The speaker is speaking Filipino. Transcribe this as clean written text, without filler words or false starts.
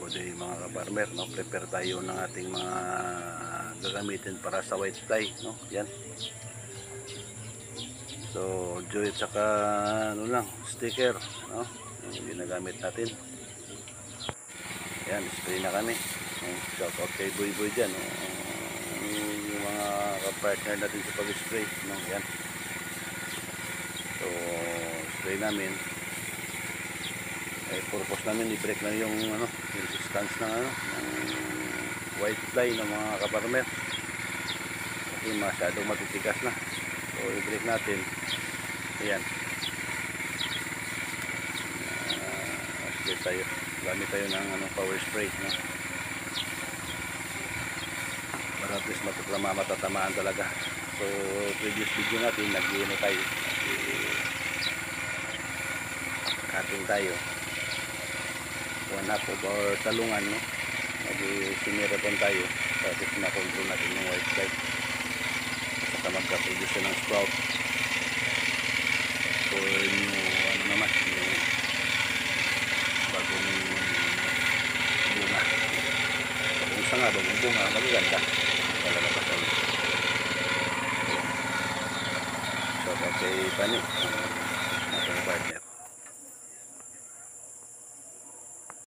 di mga kaparmer, no, prepare tayo ng ating mga gagamitin para sa white fly, no. Yan. So, joy at saka ano lang, sticker, no, yung ginagamit natin. Yan, spray na kami. Shout out kay Boy Boy dyan, no? Yung mga kapartner natin sa pag-spray, no. Yan. So, spray namin. Purpose namin i-break na yung ano, yung distance ng ano, ng white fly ng mga kaparmer. Kasi masyadong matitigas na. So, i-break natin. Ayan. Spray tayo. Gamit tayo ng ano, power spray, no? Para at least matatamaan talaga. So, previous video natin, nag-iino tayo. Cutting tayo. One half of our talungan, no? Nag-sinirapan tayo. Tapos na-control natin yung white fly. Saka magka-produce ng sprout. So, yung ano naman, yung bagong bunga. Bagong sanga, bagong bunga. Magaganda. Palalabasan. So, okay, Pani. Matang partner.